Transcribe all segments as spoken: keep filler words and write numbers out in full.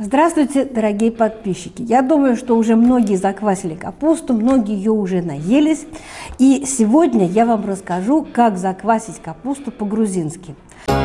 Здравствуйте, дорогие подписчики! Я думаю, что уже многие заквасили капусту, многие ее уже наелись. И сегодня я вам расскажу, как заквасить капусту по-грузински.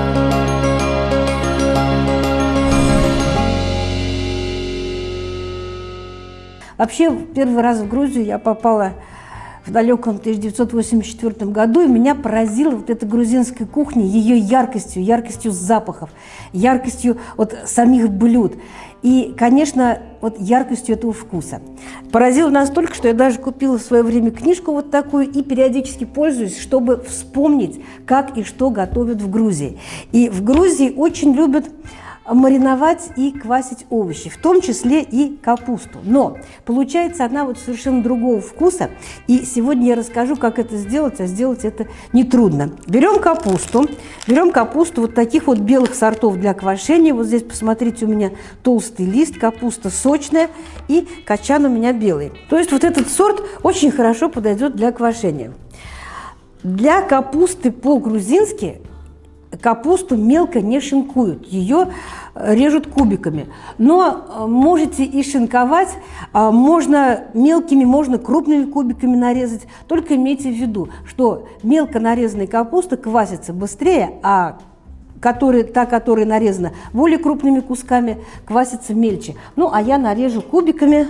Вообще, первый раз в Грузию я попала в далеком тысяча девятьсот восемьдесят четвёртом году, и меня поразила вот эта грузинская кухня, ее яркостью, яркостью запахов, яркостью вот самих блюд и, конечно, вот яркостью этого вкуса. Поразило настолько, что я даже купила в свое время книжку вот такую и периодически пользуюсь, чтобы вспомнить, как и что готовят в Грузии. И в Грузии очень любят мариновать и квасить овощи, в том числе и капусту. Но получается она вот совершенно другого вкуса. И сегодня я расскажу, как это сделать, а сделать это нетрудно. Берем капусту, берем капусту вот таких вот белых сортов для квашения. Вот здесь, посмотрите, у меня толстый лист, капуста сочная и качан у меня белый. То есть вот этот сорт очень хорошо подойдет для квашения. Для капусты по-грузински капусту мелко не шинкуют, ее режут кубиками. Но можете и шинковать, можно мелкими, можно крупными кубиками нарезать. Только имейте в виду, что мелко нарезанная капуста квасится быстрее, а которая, та, которая нарезана более крупными кусками, квасится мельче. Ну, а я нарежу кубиками.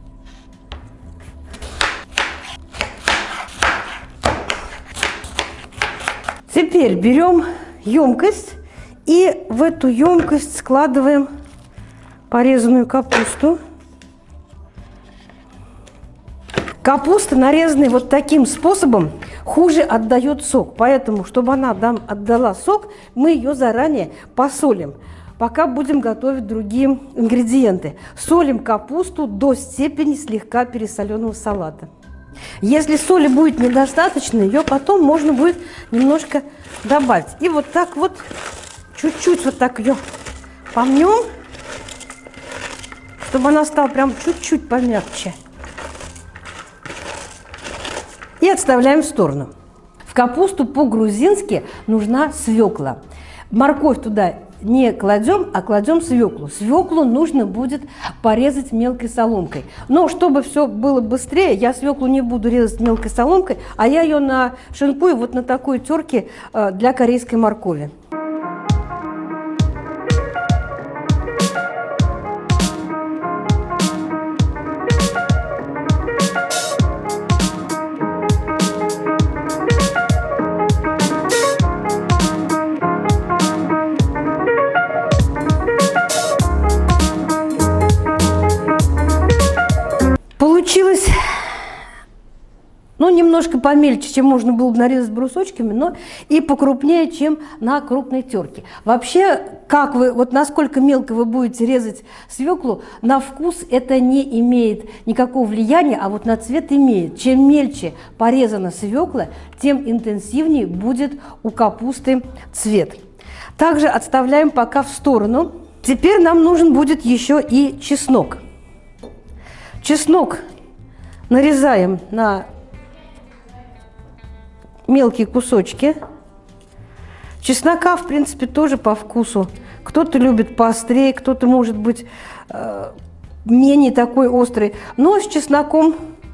Теперь берем емкость и в эту емкость складываем порезанную капусту. Капуста, нарезанная вот таким способом, хуже отдает сок. Поэтому, чтобы она нам отдала сок, мы ее заранее посолим, пока будем готовить другие ингредиенты. Солим капусту до степени слегка пересоленного салата. Если соли будет недостаточно, ее потом можно будет немножко добавить. И вот так вот, чуть-чуть вот так ее помнем, чтобы она стала прям чуть-чуть помягче. И отставляем в сторону. В капусту по-грузински нужна свекла. Морковь туда не кладем, а кладем свеклу. Свеклу нужно будет порезать мелкой соломкой. Но чтобы все было быстрее, я свеклу не буду резать мелкой соломкой, а я ее нашинкую вот на такой терке для корейской моркови. Получилось, ну, немножко помельче, чем можно было бы нарезать брусочками, но и покрупнее, чем на крупной терке. Вообще, как вы, вот насколько мелко вы будете резать свеклу, на вкус это не имеет никакого влияния, а вот на цвет имеет. Чем мельче порезана свекла, тем интенсивнее будет у капусты цвет. Также отставляем пока в сторону. Теперь нам нужен будет еще и чеснок. Чеснок нарезаем на мелкие кусочки. Чеснока, в принципе, тоже по вкусу. Кто-то любит поострее, кто-то, может быть, менее такой острый. Но с чесноком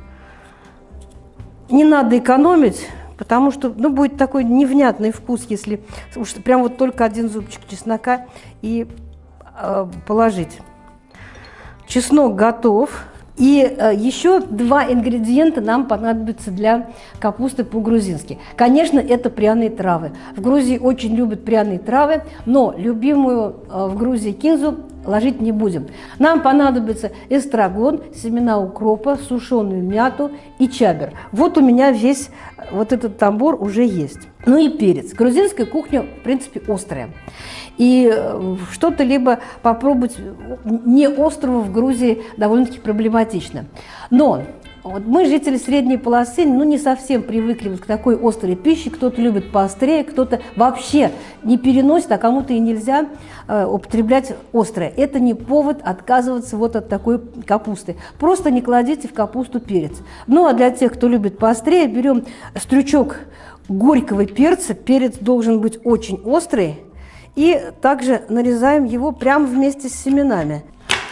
не надо экономить, потому что, ну, будет такой невнятный вкус, если уж прям вот только один зубчик чеснока и э, положить. Чеснок готов. И э, еще два ингредиента нам понадобятся для капусты по-грузински. Конечно, это пряные травы. В Грузии очень любят пряные травы, но любимую э, в Грузии кинзу ложить не будем. Нам понадобится эстрагон, семена укропа, сушеную мяту и чабер. Вот у меня весь вот этот набор уже есть. Ну и перец. Грузинская кухня, в принципе, острая. И что-то либо попробовать не острого в Грузии довольно-таки проблематично. Но вот мы, жители средней полосы, ну не совсем привыкли вот к такой острой пище. Кто-то любит поострее, кто-то вообще не переносит, а кому-то и нельзя э, употреблять острое. Это не повод отказываться вот от такой капусты. Просто не кладите в капусту перец. Ну а для тех, кто любит поострее, берем стручок горького перца. Перец должен быть очень острый. И также нарезаем его прямо вместе с семенами.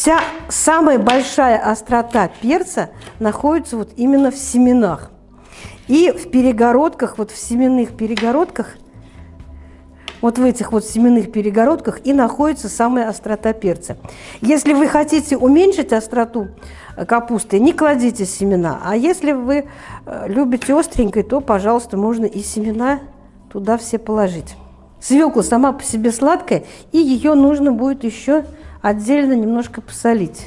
Вся самая большая острота перца находится вот именно в семенах. И в перегородках, вот в семенных перегородках, вот в этих вот семенных перегородках и находится самая острота перца. Если вы хотите уменьшить остроту капусты, не кладите семена. А если вы любите остренькой, то, пожалуйста, можно и семена туда все положить. Свекла сама по себе сладкая, и ее нужно будет еще отдельно немножко посолить.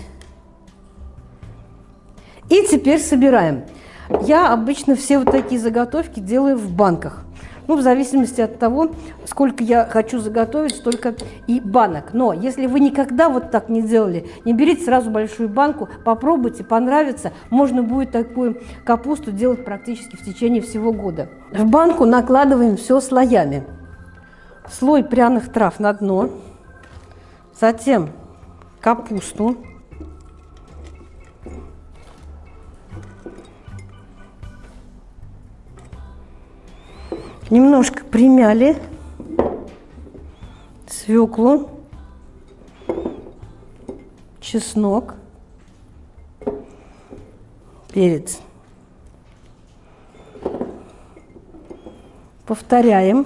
И теперь собираем. Я обычно все вот такие заготовки делаю в банках. Ну, в зависимости от того, сколько я хочу заготовить, столько и банок. Но если вы никогда вот так не делали, не берите сразу большую банку, попробуйте, понравится. Можно будет такую капусту делать практически в течение всего года. В банку накладываем все слоями. Слой пряных трав на дно, затем капусту. Немножко примяли свеклу, чеснок, перец. Повторяем.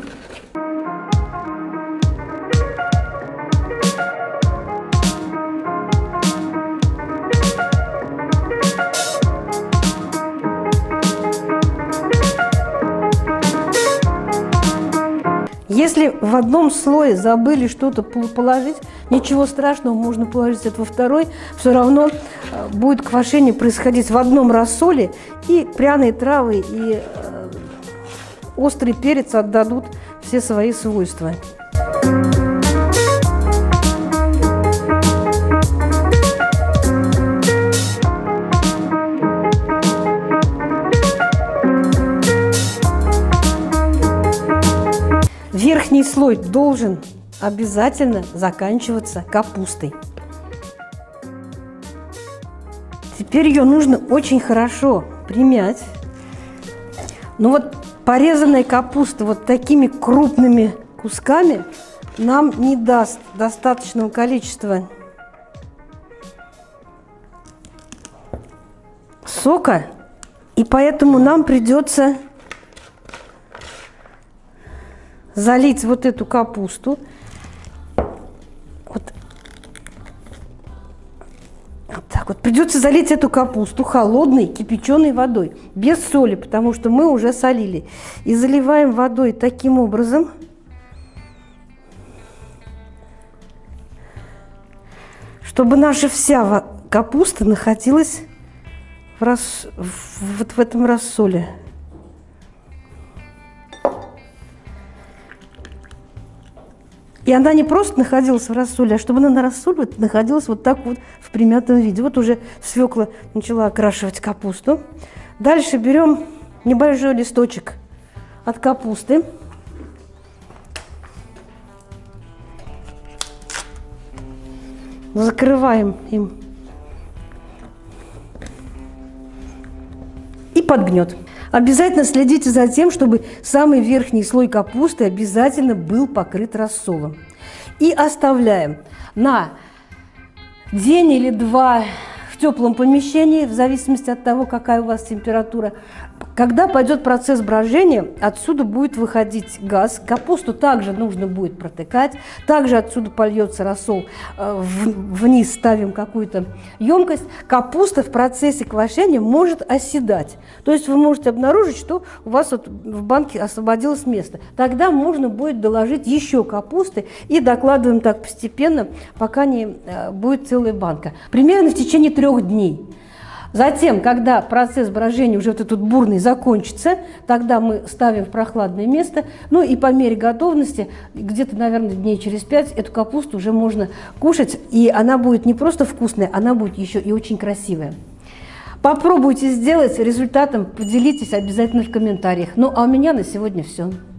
Если в одном слое забыли что-то положить, ничего страшного, можно положить это во второй. Все равно будет квашение происходить в одном рассоле, и пряные травы, и э, острый перец отдадут все свои свойства. Верхний слой должен обязательно заканчиваться капустой. Теперь ее нужно очень хорошо примять. Но вот порезанная капуста вот такими крупными кусками нам не даст достаточного количества сока, и поэтому нам придется залить вот эту капусту вот, вот так вот. Придется залить эту капусту холодной кипяченой водой, без соли, потому что мы уже солили. И заливаем водой таким образом, чтобы наша вся капуста находилась в, рас... вот в этом рассоле. И она не просто находилась в рассоле, а чтобы она на рассоле находилась вот так вот в примятом виде. Вот уже свекла начала окрашивать капусту. Дальше берем небольшой листочек от капусты. Закрываем им и под гнет. Обязательно следите за тем, чтобы самый верхний слой капусты обязательно был покрыт рассолом. И оставляем на день или два в теплом помещении, в зависимости от того, какая у вас температура. Когда пойдет процесс брожения, отсюда будет выходить газ. Капусту также нужно будет протыкать. Также отсюда польется рассол. Вниз ставим какую-то емкость. Капуста в процессе квашения может оседать. То есть вы можете обнаружить, что у вас вот в банке освободилось место. Тогда можно будет доложить еще капусты. И докладываем так постепенно, пока не будет целая банка. Примерно в течение трех дней. Затем, когда процесс брожения уже вот этот бурный закончится, тогда мы ставим в прохладное место. Ну и по мере готовности, где-то, наверное, дней через пять, эту капусту уже можно кушать. И она будет не просто вкусная, она будет еще и очень красивая. Попробуйте сделать, результатом поделитесь обязательно в комментариях. Ну а у меня на сегодня все.